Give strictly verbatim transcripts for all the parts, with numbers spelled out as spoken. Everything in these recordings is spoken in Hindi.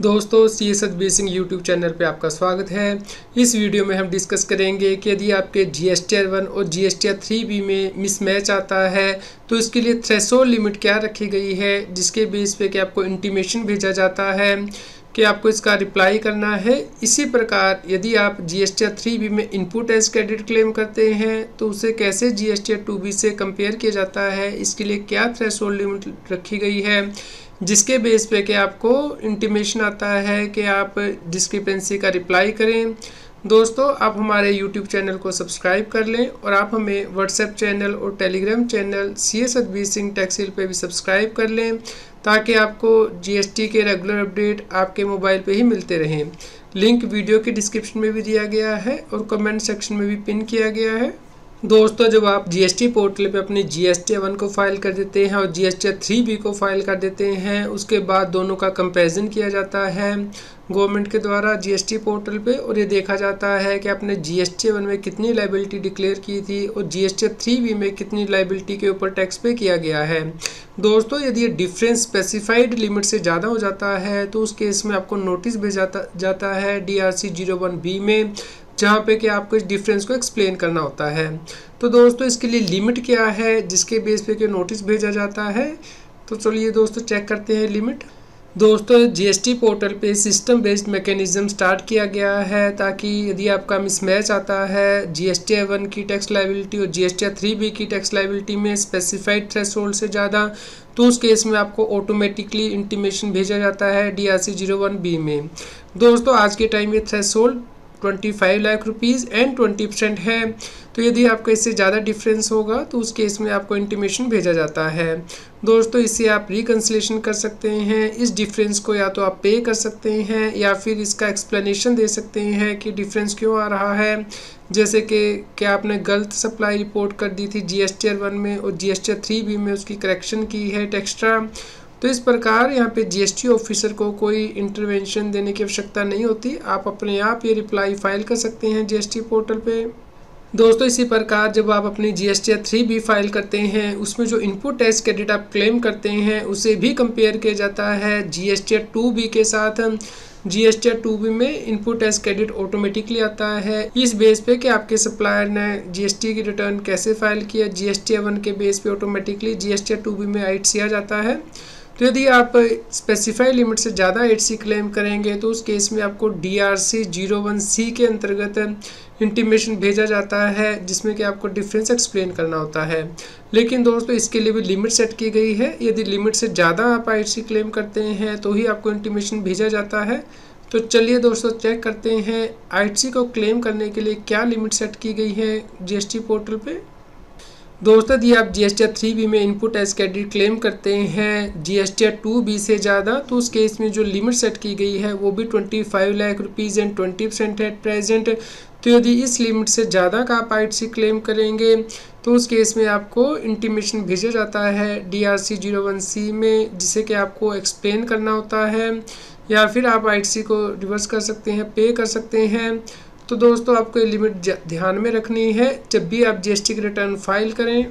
दोस्तों सी एस बेसिंग यूट्यूब चैनल पे आपका स्वागत है। इस वीडियो में हम डिस्कस करेंगे कि यदि आपके G S T R one और G S T R three B में मिसमैच आता है तो इसके लिए थ्रेशोल्ड लिमिट क्या रखी गई है, जिसके बेस पे कि आपको इंटीमेशन भेजा जाता है कि आपको इसका रिप्लाई करना है। इसी प्रकार यदि आप G S T R three B में इनपुट एज क्रेडिट क्लेम करते हैं तो उसे कैसे G S T R two B से कंपेयर किया जाता है, इसके लिए क्या थ्रेशोल्ड लिमिट रखी गई है, जिसके बेस पे कि आपको इंटीमेशन आता है कि आप डिस्क्रिपेंसी का रिप्लाई करें। दोस्तों आप हमारे यूट्यूब चैनल को सब्सक्राइब कर लें और आप हमें व्हाट्सएप चैनल और Telegram channel C S Singh टैक्सिल पे भी सब्सक्राइब कर लें ताकि आपको जी एस टी के रेगुलर अपडेट आपके मोबाइल पे ही मिलते रहें। लिंक वीडियो के डिस्क्रिप्शन में भी दिया गया है और कमेंट सेक्शन में भी पिन किया गया है। दोस्तों जब आप जी एस टी पोर्टल पे अपनी G S T R one को फाइल कर देते हैं और G S T R three B को फाइल कर देते हैं, उसके बाद दोनों का कंपैरिजन किया जाता है गवर्नमेंट के द्वारा जी एस टी पोर्टल पे और ये देखा जाता है कि आपने G S T R one में कितनी लायबिलिटी डिक्लेयर की थी और G S T R three B में कितनी लायबिलिटी के ऊपर टैक्स पे किया गया है। दोस्तों यदि ये डिफरेंस स्पेसिफाइड लिमिट से ज़्यादा हो जाता है तो उस केस में आपको नोटिस भेजा जाता है D R C zero one B में, जहाँ पे कि आपको इस डिफरेंस को एक्सप्लेन करना होता है। तो दोस्तों इसके लिए लिमिट क्या है जिसके बेस पे कि नोटिस भेजा जाता है, तो चलिए दोस्तों चेक करते हैं लिमिट। दोस्तों जी एस टी पोर्टल पे सिस्टम बेस्ड मैकेनिज्म स्टार्ट किया गया है ताकि यदि आपका मिसमैच आता है G S T R one की टैक्स लायबिलिटी और G S T R three B की टैक्स लायबिलिटी में स्पेसिफाइड थ्रेशोल्ड से ज़्यादा, तो उस केस में आपको ऑटोमेटिकली इंटीमेशन भेजा जाता है D R C zero one B में। दोस्तों आज के टाइम ये थ्रेशोल्ड पच्चीस lakh rupees and twenty percent है, तो यदि आपका इससे ज़्यादा डिफरेंस होगा तो उस केस में आपको इंटीमेशन भेजा जाता है। दोस्तों इससे आप रिकन्सिलेशन कर सकते हैं, इस डिफरेंस को या तो आप पे कर सकते हैं या फिर इसका एक्सप्लेनेशन दे सकते हैं कि डिफरेंस क्यों आ रहा है, जैसे कि क्या आपने गलत सप्लाई रिपोर्ट कर दी थी G S T R one में और G S T R three B में उसकी करेक्शन की है एक्स्ट्रा। तो इस प्रकार यहाँ पे जी एस टी ऑफिसर को कोई इंटरवेंशन देने की आवश्यकता नहीं होती, आप अपने आप ये रिप्लाई फाइल कर सकते हैं जी एस टी पोर्टल पे। दोस्तों इसी प्रकार जब आप अपनी G S T R three B file करते हैं उसमें जो इनपुट टैक्स क्रेडिट आप क्लेम करते हैं उसे भी कंपेयर किया जाता है G S T R two B के साथ। G S T R two B में इनपुट टैक्स क्रेडिट ऑटोमेटिकली आता है इस बेस पे कि आपके सप्लायर ने जी एस टी की रिटर्न कैसे फाइल किया। G S T R one के बेस पे automatically G S T R two B में आई टी सी आ जाता है। तो यदि आप स्पेसिफाई लिमिट से ज़्यादा आई टी सी क्लेम करेंगे तो उस केस में आपको D R C zero one C के अंतर्गत इंटीमेशन भेजा जाता है जिसमें कि आपको डिफरेंस एक्सप्लेन करना होता है। लेकिन दोस्तों इसके लिए भी लिमिट सेट की गई है, यदि लिमिट से ज़्यादा आप आई टी सी क्लेम करते हैं तो ही आपको इंटीमेशन भेजा जाता है। तो चलिए दोस्तों चेक करते हैं आई टी सी को क्लेम करने के लिए क्या लिमिट सेट की गई है जी एस टी पोर्टल पे। दोस्तों यदि आप G S T R three B में इनपुट एज क्रेडिट क्लेम करते हैं G S T R two B से ज़्यादा, तो उस केस में जो लिमिट सेट की गई है वो भी पच्चीस lakh rupees and twenty percent है प्रेजेंट। तो यदि इस लिमिट से ज़्यादा का आप आई टी सी क्लेम करेंगे तो उस केस में आपको इंटीमेशन भेजा जाता है D R C zero one C में, जिसे कि आपको एक्सप्लेन करना होता है या फिर आप आई टी सी को रिवर्स कर सकते हैं, पे कर सकते हैं। तो दोस्तों आपको ये लिमिट ध्यान में रखनी है जब भी आप जी एस टी की रिटर्न फाइल करें।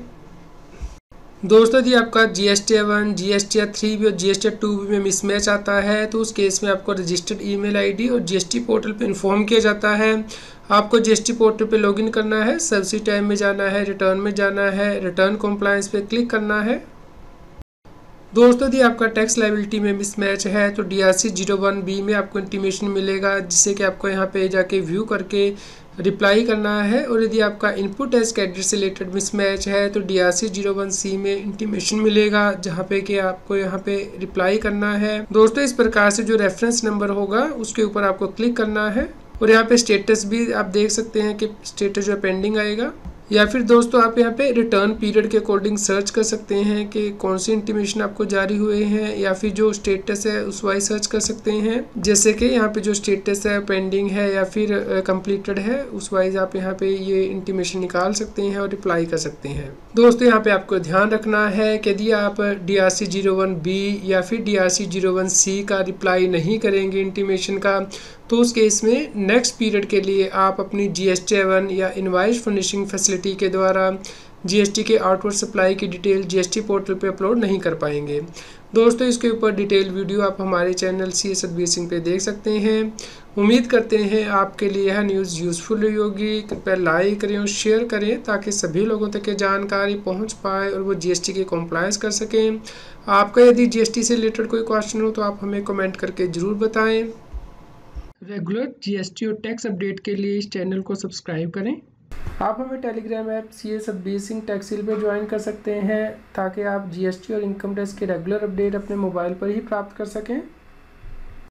दोस्तों यदि आपका G S T R one, G S T R three B और G S T R two B में मिसमैच आता है तो उस केस में आपको रजिस्टर्ड ईमेल आईडी और जी एस टी पोर्टल पे इन्फॉर्म किया जाता है। आपको जी एस टी पोर्टल पे लॉगिन करना है, सर्विस टाइम में जाना है, रिटर्न में जाना है, रिटर्न कॉम्प्लायंस पे क्लिक करना है। दोस्तों यदि आपका टैक्स लायबिलिटी में मिसमैच है तो D R C zero one B में आपको इंटीमेशन मिलेगा जिससे कि आपको यहाँ पे जाके व्यू करके रिप्लाई करना है। और यदि आपका इनपुट टैक्स क्रेडिट से रिलेटेड मिसमैच है तो D R C zero one C में इंटीमेशन मिलेगा जहाँ पे कि आपको यहाँ पे रिप्लाई करना है। दोस्तों इस प्रकार से जो रेफरेंस नंबर होगा उसके ऊपर आपको क्लिक करना है और यहाँ पे स्टेटस भी आप देख सकते हैं कि स्टेटस जो पेंडिंग आएगा, या फिर दोस्तों आप यहाँ पे रिटर्न पीरियड के अकॉर्डिंग सर्च कर सकते हैं कि कौन सी इंटीमेशन आपको जारी हुए हैं, या फिर जो स्टेटस है उस वाइज सर्च कर सकते हैं, जैसे कि यहाँ पे जो स्टेटस है पेंडिंग है या फिर कंप्लीटेड है उस वाइज आप यहाँ पे ये इंटीमेशन निकाल सकते हैं और रिप्लाई कर सकते हैं। दोस्तों यहाँ पे आपको ध्यान रखना है कि यदि आप D R C zero one B या फिर D R C zero one C का रिप्लाई नहीं करेंगे इंटीमेशन का तो उस केस में नेक्स्ट पीरियड के लिए आप अपनी G S T R one या इनवॉइस फर्निशिंग फैसिलिटी के द्वारा जी एस टी के आउटवर्ड सप्लाई की detail G S T portal पे अपलोड नहीं कर पाएंगे। दोस्तों इसके ऊपर डिटेल वीडियो आप हमारे channel C S Satbir Singh पे देख सकते हैं। उम्मीद करते हैं आपके लिए यह न्यूज़ यूज़फुल रही होगी। कृपया लाइक करें और शेयर करें ताकि सभी लोगों तक ये जानकारी पहुंच पाए और वो जीएसटी के कॉम्प्लायंस कर सकें। आपका यदि जीएसटी से रिलेटेड कोई क्वेश्चन हो तो आप हमें कमेंट करके ज़रूर बताएं। रेगुलर जीएसटी और टैक्स अपडेट के लिए इस चैनल को सब्सक्राइब करें। आप हमें Telegram app C S Satbir Singh टैक्सिल पर ज्वाइन कर सकते हैं ताकि आप जीएसटी और इनकम टैक्स के रेगुलर अपडेट अपने मोबाइल पर ही प्राप्त कर सकें।